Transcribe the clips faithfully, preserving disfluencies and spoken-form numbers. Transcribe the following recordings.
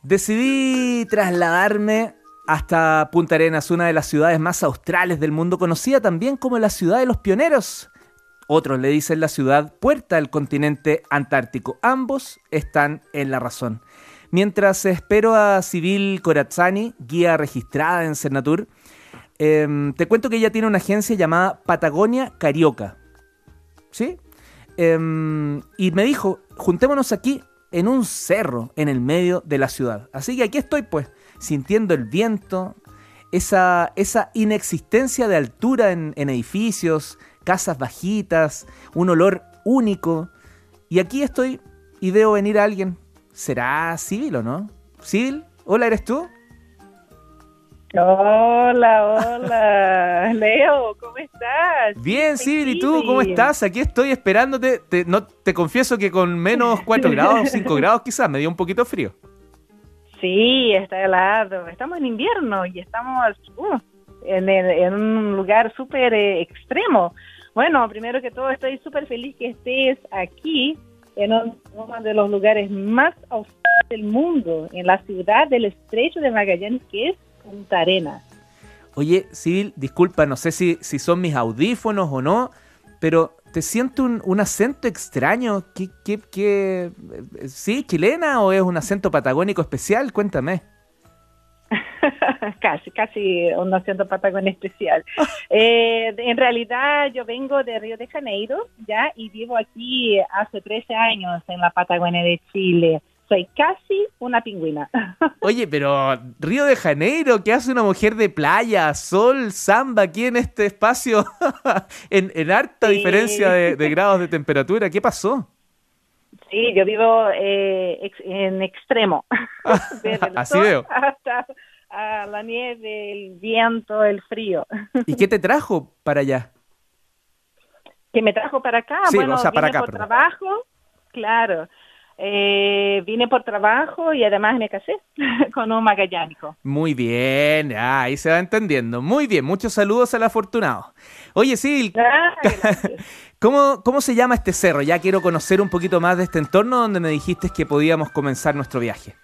Decidí trasladarme hasta Punta Arenas, una de las ciudades más australes del mundo, conocida también como la ciudad de los pioneros. Otros le dicen la ciudad puerta del continente antártico. Ambos están en la razón. Mientras espero a Sibyl Corazzani, guía registrada en Cernatur, eh, te cuento que ella tiene una agencia llamada Patagonia Carioca. ¿Sí? Eh, y me dijo, juntémonos aquí en un cerro en el medio de la ciudad. Así que aquí estoy, pues, sintiendo el viento, esa, esa inexistencia de altura en, en edificios, casas bajitas, un olor único. Y aquí estoy y veo venir a alguien. ¿Será Sibyl o no? ¿Sibyl? ¿Hola, eres tú? Hola, hola, Leo, ¿cómo estás? Bien, Sibyl, ¿y tú cómo estás? Aquí estoy esperándote. Te, no, te confieso que con menos cuatro grados, cinco grados quizás, me dio un poquito frío. Sí, está helado. Estamos en invierno y estamos uh, en, el, en un lugar súper eh, extremo. Bueno, primero que todo, estoy súper feliz que estés aquí en uno de los lugares más australes del mundo, en la ciudad del Estrecho de Magallanes, que es Punta Arenas. Oye, Sibyl, disculpa, no sé si, si son mis audífonos o no, pero te siento un, un acento extraño. ¿Qué, qué, qué, ¿Sí, chilena o es un acento patagónico especial? Cuéntame. casi, casi un acento patagónico especial. eh, en realidad yo vengo de Río de Janeiro, ya, y vivo aquí hace trece años en la Patagonia de Chile. Soy casi una pingüina. Oye, pero Río de Janeiro, ¿qué hace una mujer de playa, sol, samba aquí en este espacio? en, en harta sí. diferencia de, de grados de temperatura. ¿Qué pasó? Sí, yo vivo eh, ex, en extremo. Desde el Así sol veo. hasta a la nieve, el viento, el frío. ¿Y qué te trajo para allá? ¿Qué me trajo para acá? Sí, bueno, o sea, para vine acá, por perdón. trabajo, claro. Eh, vine por trabajo y además me casé con un magallánico. Muy bien, ah, ahí se va entendiendo. Muy bien, muchos saludos al afortunado. Oye, sí, Ah, ¿cómo, ¿cómo se llama este cerro? Ya quiero conocer un poquito más de este entorno donde me dijiste que podíamos comenzar nuestro viaje.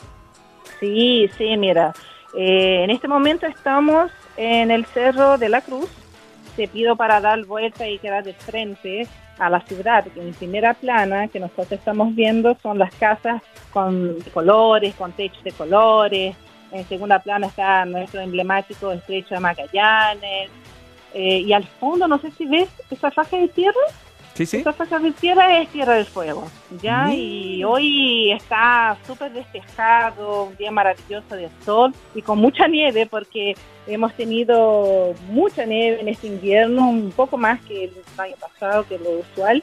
Sí, sí, mira, eh, en este momento estamos en el Cerro de la Cruz. Te pido para dar vuelta y quedar de frente a la ciudad. En primera plana que nosotros estamos viendo son las casas con colores, con techos de colores. En segunda plana está nuestro emblemático Estrecho de Magallanes. Eh, y al fondo, no sé si ves esa faja de tierra. Sí, sí. Esa faja de tierra es Tierra del Fuego, ¿ya? Mira. Y hoy está súper despejado, un día maravilloso de sol y con mucha nieve porque hemos tenido mucha nieve en este invierno, un poco más que el año pasado, que lo usual.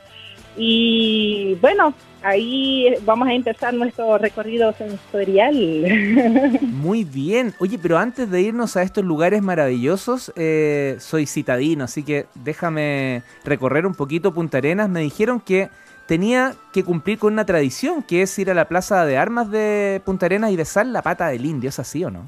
Y bueno, ahí vamos a empezar nuestro recorrido sensorial. Muy bien. Oye, pero antes de irnos a estos lugares maravillosos, eh, soy citadino, así que déjame recorrer un poquito Punta Arenas. Me dijeron que tenía que cumplir con una tradición, que es ir a la Plaza de Armas de Punta Arenas y besar la pata del indio. ¿Es así o no?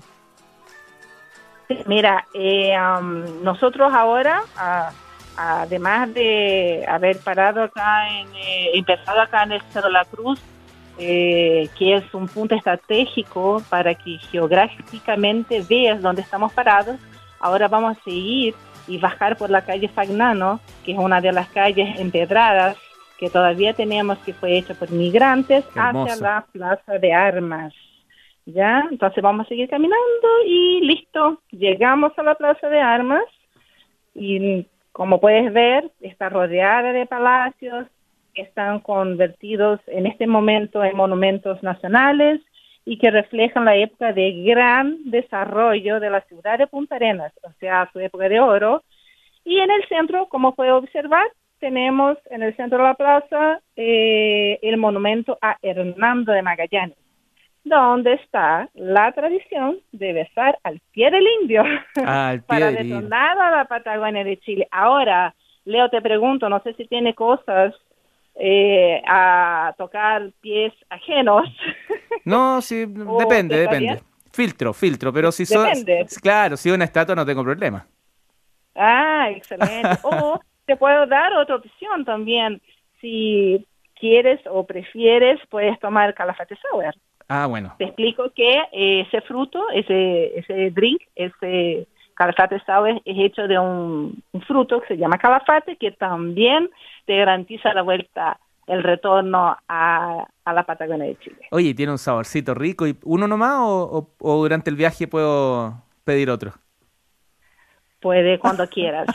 Mira, eh, um, nosotros ahora... Uh, además de haber parado acá, en, eh, empezado acá en el Cerro de la Cruz, eh, que es un punto estratégico para que geográficamente veas dónde estamos parados, ahora vamos a seguir y bajar por la calle Fagnano, que es una de las calles empedradas que todavía tenemos, que fue hecha por migrantes, hacia la Plaza de Armas. ¿Ya? Entonces vamos a seguir caminando y listo, llegamos a la Plaza de Armas y... Como puedes ver, está rodeada de palacios que están convertidos en este momento en monumentos nacionales y que reflejan la época de gran desarrollo de la ciudad de Punta Arenas, o sea, su época de oro. Y en el centro, como puede observar, tenemos en el centro de la plaza eh, el monumento a Hernando de Magallanes, donde está la tradición de besar al pie del indio ah, al pie para del detonar a la Patagonia de Chile. Ahora, Leo, te pregunto, no sé si tiene cosas eh, a tocar pies ajenos. No, sí, depende, depende. Filtro, filtro, pero si son... Claro, si es una estatua no tengo problema. Ah, excelente. O te puedo dar otra opción también. Si quieres o prefieres, puedes tomar Calafate Sour. Ah, bueno. Te explico que eh, ese fruto, ese, ese drink, ese calafate sour es hecho de un, un fruto que se llama calafate, que también te garantiza la vuelta, el retorno a, a la Patagonia de Chile. Oye, ¿tiene un saborcito rico? ¿Y uno nomás o, o, o durante el viaje puedo pedir otro? Puede cuando quieras.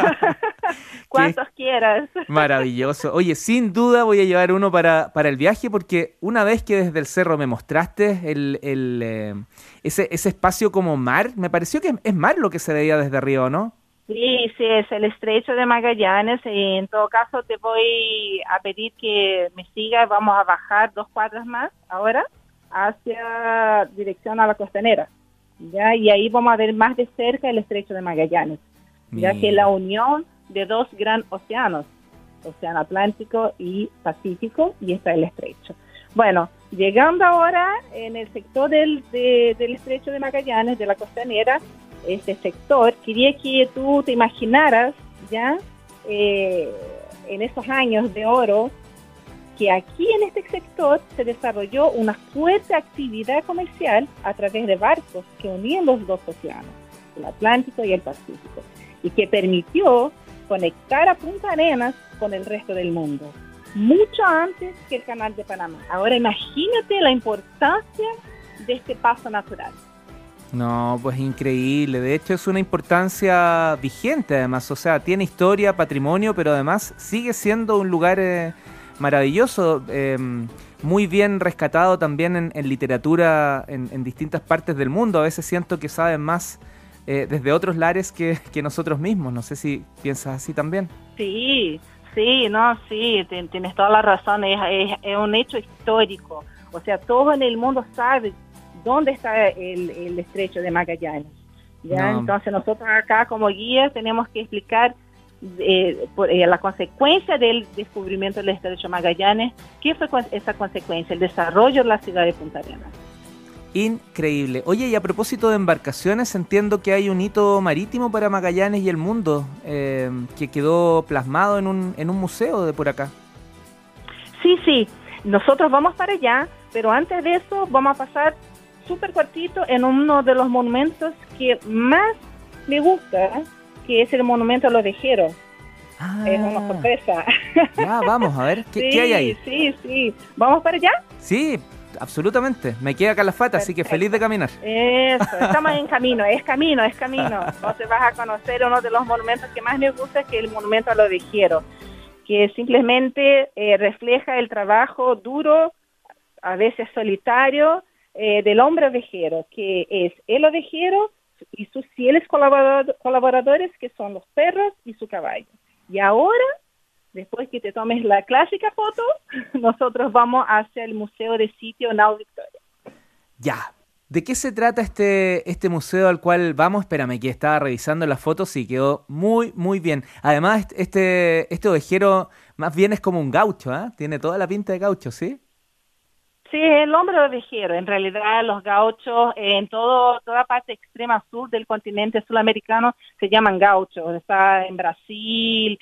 Cuantos quieras. Maravilloso. Oye, sin duda voy a llevar uno para, para el viaje porque una vez que desde el cerro me mostraste el, el, eh, ese, ese espacio como mar, me pareció que es mar lo que se veía desde arriba, ¿no? Sí, sí, es el estrecho de Magallanes y en todo caso te voy a pedir que me sigas, vamos a bajar dos cuadras más ahora hacia dirección a la costanera. ¿Ya? Y ahí vamos a ver más de cerca el estrecho de Magallanes, ya Mira. que es la unión de dos grandes océanos, Océano Atlántico y Pacífico, y está el estrecho. Bueno, llegando ahora en el sector del, de, del estrecho de Magallanes, de la costanera, este sector, quería que tú te imaginaras ya eh, en esos años de oro, que aquí en este sector se desarrolló una fuerte actividad comercial a través de barcos que unían los dos océanos, el Atlántico y el Pacífico, y que permitió conectar a Punta Arenas con el resto del mundo, mucho antes que el Canal de Panamá. Ahora imagínate la importancia de este paso natural. No, pues increíble. De hecho es una importancia vigente además, o sea, tiene historia, patrimonio, pero además sigue siendo un lugar eh, maravilloso, eh, muy bien rescatado también en, en literatura en, en distintas partes del mundo. A veces siento que saben más eh, desde otros lares que, que nosotros mismos. No sé si piensas así también. Sí, sí, no, sí, tienes toda la razón, es, es, es un hecho histórico. O sea, todo en el mundo sabe dónde está el, el estrecho de Magallanes. ¿Ya? No. Entonces nosotros acá como guías tenemos que explicar eh, por, eh, la consecuencia del descubrimiento del estrecho de Magallanes. ¿Qué fue esa consecuencia? El desarrollo de la ciudad de Punta Arenas. Increíble. Oye, y a propósito de embarcaciones, entiendo que hay un hito marítimo para Magallanes y el mundo eh, que quedó plasmado en un, en un museo de por acá. Sí, sí. Nosotros vamos para allá, pero antes de eso vamos a pasar súper cortito en uno de los monumentos que más me gusta, que es el monumento a los vejeros. Ah, es una sorpresa. Ya, vamos a ver, ¿qué, sí, ¿qué hay ahí? Sí, sí, ¿vamos para allá? Sí, absolutamente. Me queda Calafate, así que feliz de caminar. Eso, estamos en camino, es camino, es camino. Entonces vas a conocer uno de los monumentos que más me gusta, que es el monumento a los vejeros, que simplemente eh, refleja el trabajo duro, a veces solitario, Eh, del hombre ovejero, que es el ovejero y sus fieles colaborador, colaboradores, que son los perros y su caballo. Y ahora, después que te tomes la clásica foto, nosotros vamos hacia el Museo de Sitio Nao Victoria. Ya. ¿De qué se trata este, este museo al cual vamos? Espérame, que estaba revisando las fotos y quedó muy, muy bien. Además, este, este ovejero más bien es como un gaucho, ¿eh? Tiene toda la pinta de gaucho, ¿sí? Sí, el hombre ovejero. En realidad los gauchos en todo toda parte extrema sur del continente sudamericano se llaman gauchos. Está en Brasil,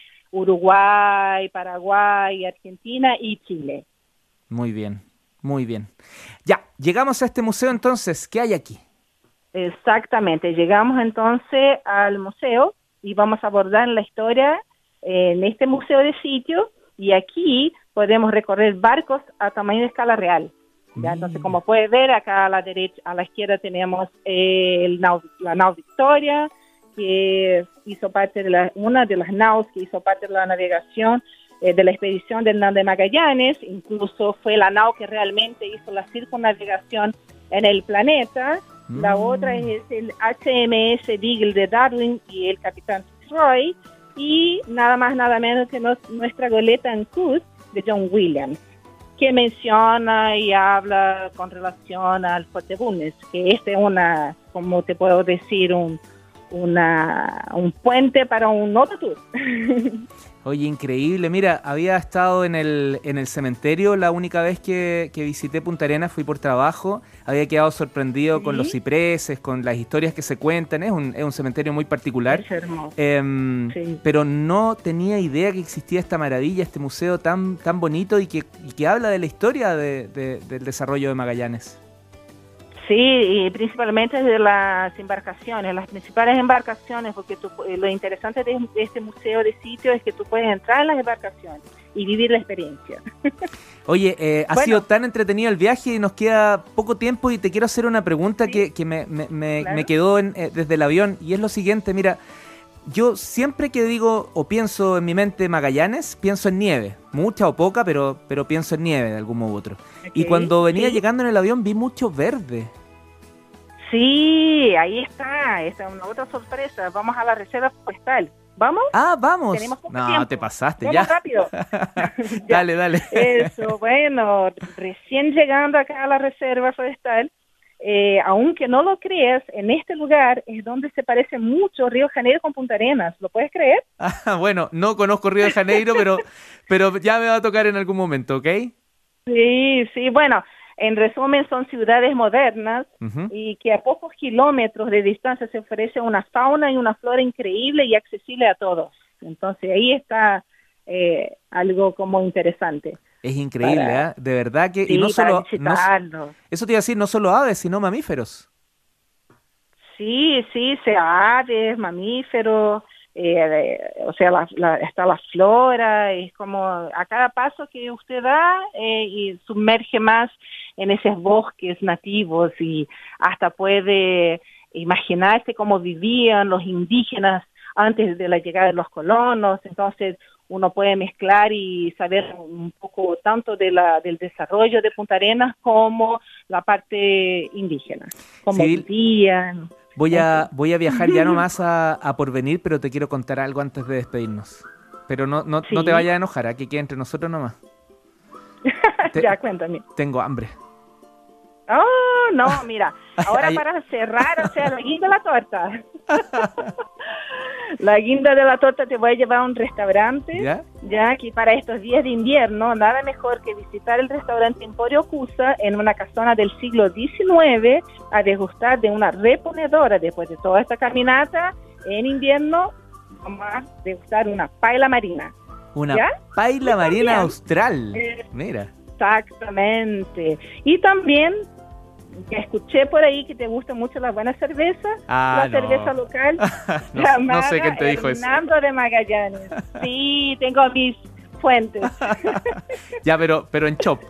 Uruguay, Paraguay, Argentina y Chile. Muy bien, muy bien. Ya, llegamos a este museo entonces. ¿Qué hay aquí? Exactamente, llegamos entonces al museo y vamos a abordar la historia en este museo de sitio, y aquí podemos recorrer barcos a tamaño de escala real. ¿Ya? Entonces, como puedes ver, acá a la derecha, a la izquierda tenemos eh, el nao, la nao Victoria, que hizo parte de la, una de las naos que hizo parte de la navegación eh, de la expedición del Nao de Magallanes. Incluso fue la nao que realmente hizo la circunnavegación en el planeta. Mm. La otra es el H M S Beagle de Darwin y el capitán Troy, y nada más nada menos que nos, nuestra goleta Ancud de John Williams, que menciona y habla con relación al Fuerte Bulnes, que este es una, como te puedo decir, un, una, un puente para un otro tour. Oye, increíble. Mira, había estado en el, en el cementerio la única vez que, que visité Punta Arenas, fui por trabajo. Había quedado sorprendido ¿Sí? con los cipreses, con las historias que se cuentan. Es un, es un cementerio muy particular. Es hermoso. Eh, Sí. Pero no tenía idea que existía esta maravilla, este museo tan, tan bonito y que, y que habla de la historia de, de, del desarrollo de Magallanes. Sí, y principalmente de las embarcaciones, las principales embarcaciones, porque tú, lo interesante de este museo de sitio es que tú puedes entrar en las embarcaciones y vivir la experiencia. Oye, eh, ha bueno, sido tan entretenido el viaje y nos queda poco tiempo y te quiero hacer una pregunta sí, que, que me, me, me, claro. me quedó en, eh, desde el avión y es lo siguiente, mira, yo siempre que digo o pienso en mi mente Magallanes, pienso en nieve, mucha o poca, pero, pero pienso en nieve de algún modo u otro. Okay, y cuando venía sí. llegando en el avión vi mucho verde. Sí, ahí está, esa es una otra sorpresa. Vamos a la reserva forestal. ¿Vamos? Ah, vamos. Tenemos poco no, tiempo. te pasaste, vamos ya. rápido. Dale, dale. Eso, bueno, recién llegando acá a la reserva forestal, eh, aunque no lo creas, en este lugar es donde se parece mucho Río de Janeiro con Punta Arenas. ¿Lo puedes creer? Ah, bueno, no conozco Río de Janeiro, pero, pero ya me va a tocar en algún momento, ¿ok? Sí, sí, bueno. En resumen, son ciudades modernas uh-huh. y que a pocos kilómetros de distancia se ofrece una fauna y una flora increíble y accesible a todos. Entonces, ahí está eh, algo como interesante. Es increíble, para, ¿eh? De verdad que... Sí, y no solo, no, eso te iba a decir, no solo aves, sino mamíferos. Sí, sí, sea aves, mamíferos... Eh, o sea, la, la, está la flora, es como a cada paso que usted da eh, y sumerge más en esos bosques nativos y hasta puede imaginarse cómo vivían los indígenas antes de la llegada de los colonos. Entonces uno puede mezclar y saber un poco tanto de la, del desarrollo de Punta Arenas como la parte indígena, cómo sí. vivían. Voy a, voy a viajar ya nomás a, a Porvenir, pero te quiero contar algo antes de despedirnos. Pero no, no, sí. no te vayas a enojar, aquí queda entre nosotros nomás. Te, ya, cuéntame. Tengo hambre. Oh, no, mira, ahora Ay. para cerrar, o sea, la guinda de la torta. La guinda de la torta te voy a llevar a un restaurante, ¿Ya? ya que para estos días de invierno, nada mejor que visitar el restaurante Emporio Cusa en una casona del siglo diecinueve a degustar de una reponedora. Después de toda esta caminata, en invierno, vamos a degustar una paella marina. Una ¿Ya? paella marina austral, eh, mira. Exactamente. Y también... escuché por ahí que te gusta mucho la buena cerveza, ah, la no. cerveza local, no, llamada no sé quién te dijo Hernando eso. de Magallanes. Sí, tengo mis fuentes. Ya, pero pero en Chop.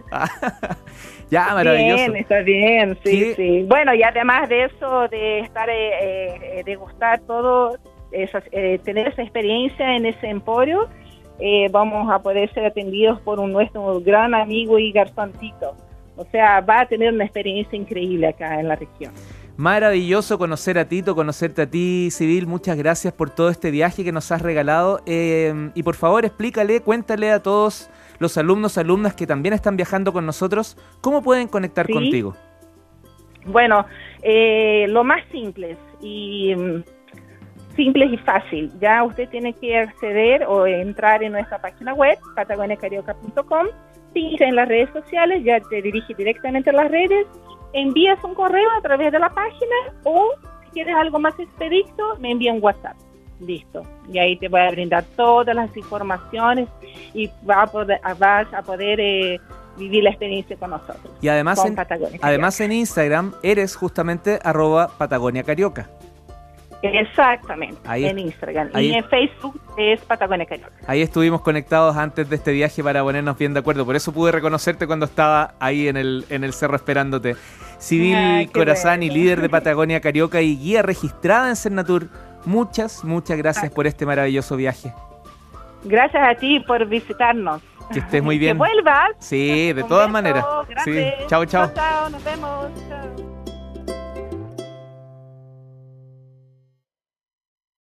Ya, maravilloso. Bien, está bien, sí, ¿Qué? sí. Bueno, y además de eso, de estar, eh, eh, degustar todo, esas, eh, tener esa experiencia en ese emporio, eh, vamos a poder ser atendidos por un nuestro gran amigo y garzoncito. O sea, va a tener una experiencia increíble acá en la región. Maravilloso conocer a Tito, conocerte a ti, Sibyl. Muchas gracias por todo este viaje que nos has regalado. Eh, y por favor, explícale, cuéntale a todos los alumnos, alumnas que también están viajando con nosotros, ¿cómo pueden conectar ¿Sí? contigo? Bueno, eh, lo más simple y simple y fácil. Ya usted tiene que acceder o entrar en nuestra página web, patagonia carioca punto com. Pincha en las redes sociales, ya te dirige directamente a las redes, envías un correo a través de la página o si quieres algo más expedito, me envía un WhatsApp. Listo. Y ahí te voy a brindar todas las informaciones y va a poder, vas a poder eh, vivir la experiencia con nosotros. Y además, en, además en Instagram eres justamente arroba Patagonia Carioca. Exactamente, ahí, en Instagram. Ahí, y en Facebook es Patagonia Carioca. Ahí estuvimos conectados antes de este viaje para ponernos bien de acuerdo. Por eso pude reconocerte cuando estaba ahí en el, en el cerro esperándote. Sibyl ah, Corazani, bueno. líder de Patagonia Carioca y guía registrada en Cernatur. Muchas, muchas gracias ah. por este maravilloso viaje. Gracias a ti por visitarnos. Que estés muy bien. Que vuelvas. Sí, de todas maneras. Sí. Chao, chao. Chao, chao, nos vemos.